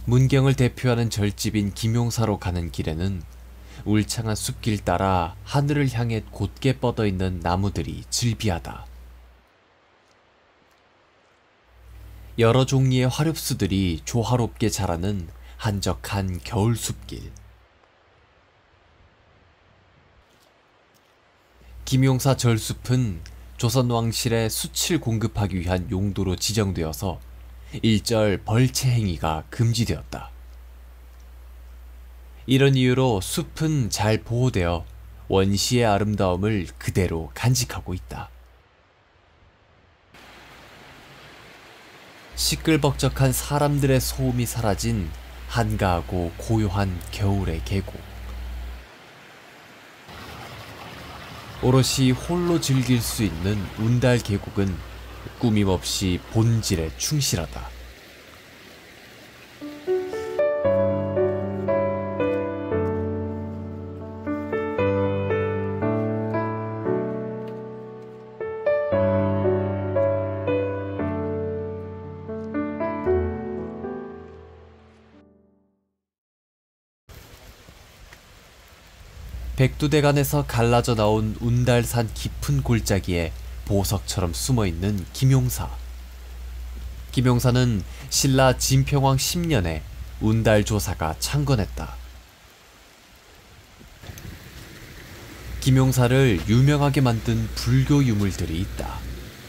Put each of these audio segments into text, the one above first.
문경을 대표하는 절집인 김용사로 가는 길에는 울창한 숲길 따라 하늘을 향해 곧게 뻗어있는 나무들이 즐비하다. 여러 종류의 화렵수들이 조화롭게 자라는 한적한 겨울 숲길. 김용사 절숲은 조선 왕실에 숯을 공급하기 위한 용도로 지정되어서 일절 벌채 행위가 금지되었다. 이런 이유로 숲은 잘 보호되어 원시의 아름다움을 그대로 간직하고 있다. 시끌벅적한 사람들의 소음이 사라진 한가하고 고요한 겨울의 계곡. 오롯이 홀로 즐길 수 있는 운달 계곡은 꾸밈없이 본질에 충실하다. 백두대간에서 갈라져 나온 운달산 깊은 골짜기에 보석처럼 숨어있는 김용사. 김용사는 신라 진평왕 10년에 운달 조사가 창건했다. 김용사를 유명하게 만든 불교 유물들이 있다.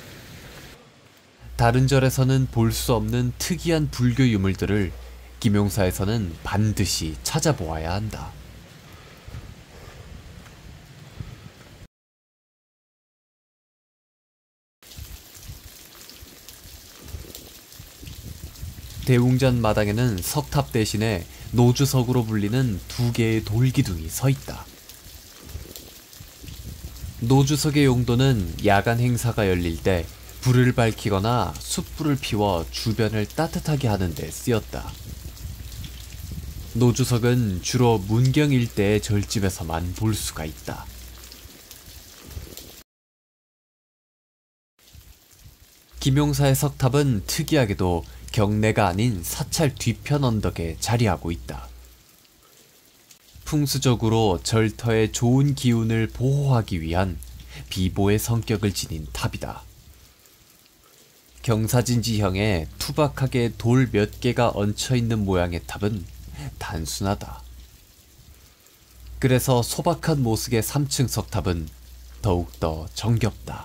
다른 절에서는 볼 수 없는 특이한 불교 유물들을 김용사에서는 반드시 찾아보아야 한다. 대웅전 마당에는 석탑 대신에 노주석으로 불리는 두 개의 돌기둥이 서 있다. 노주석의 용도는 야간 행사가 열릴 때 불을 밝히거나 숯불을 피워 주변을 따뜻하게 하는 데 쓰였다. 노주석은 주로 문경 일대의 절집에서만 볼 수가 있다. 김용사의 석탑은 특이하게도 경내가 아닌 사찰 뒤편 언덕에 자리하고 있다. 풍수적으로 절터의 좋은 기운을 보호하기 위한 비보의 성격을 지닌 탑이다. 경사진지형의 투박하게 돌 몇 개가 얹혀있는 모양의 탑은 단순하다. 그래서 소박한 모습의 3층 석탑은 더욱더 정겹다.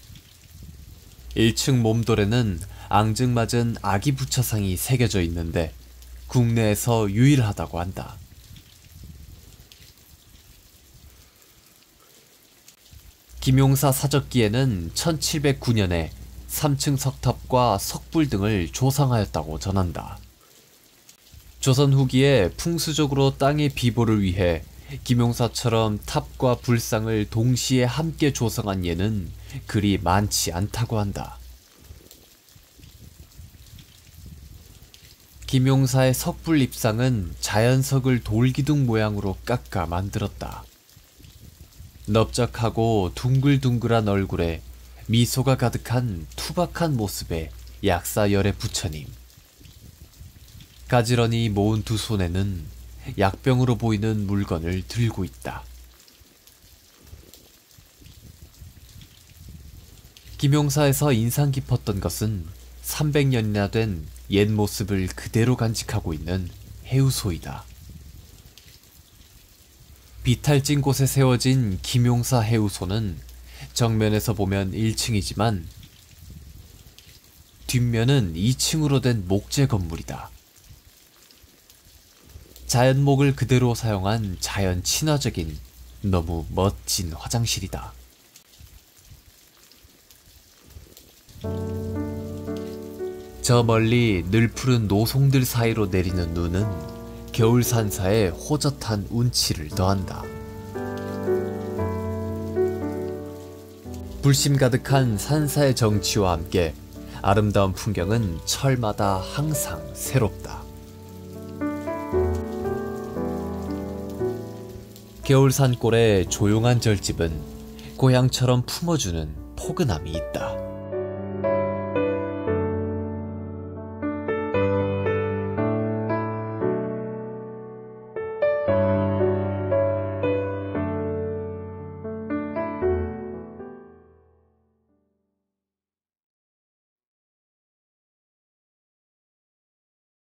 1층 몸돌에는 앙증맞은 아기 부처상이 새겨져 있는데 국내에서 유일하다고 한다. 김용사 사적기에는 1709년에 3층 석탑과 석불 등을 조성하였다고 전한다. 조선 후기에 풍수적으로 땅의 비보를 위해 김용사처럼 탑과 불상을 동시에 함께 조성한 예는 그리 많지 않다고 한다. 김용사의 석불 입상은 자연석을 돌기둥 모양으로 깎아 만들었다. 넓적하고 둥글둥글한 얼굴에 미소가 가득한 투박한 모습의 약사열의 부처님. 가지런히 모은 두 손에는 약병으로 보이는 물건을 들고 있다. 김용사에서 인상 깊었던 것은 300년이나 된 옛 모습을 그대로 간직하고 있는 해우소이다. 비탈진 곳에 세워진 김용사 해우소는 정면에서 보면 1층이지만 뒷면은 2층으로 된 목재 건물이다. 자연목을 그대로 사용한 자연 친화적인 너무 멋진 화장실이다. 저 멀리 늘 푸른 노송들 사이로 내리는 눈은 겨울 산사에 호젓한 운치를 더한다. 불심 가득한 산사의 정취와 함께 아름다운 풍경은 철마다 항상 새롭다. 겨울 산골의 조용한 절집은 고향처럼 품어주는 포근함이 있다.